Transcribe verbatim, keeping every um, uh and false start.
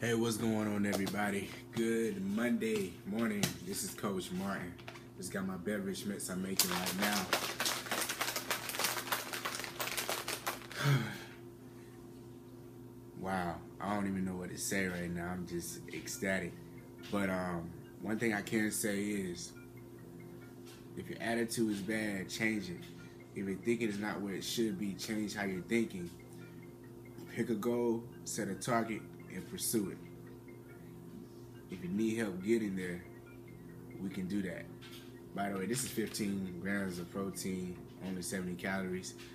Hey, what's going on, everybody? Good Monday morning. This is Coach Martin. Just got my beverage mix I'm making right now. Wow, I don't even know what to say right now. I'm just ecstatic. But um, one thing I can say is, if your attitude is bad, change it. If your thinking is not where it should be, change how you're thinking. Pick a goal, set a target, and pursue it. If you need help getting there, we can do that. By the way, this is fifteen grams of protein, only seventy calories.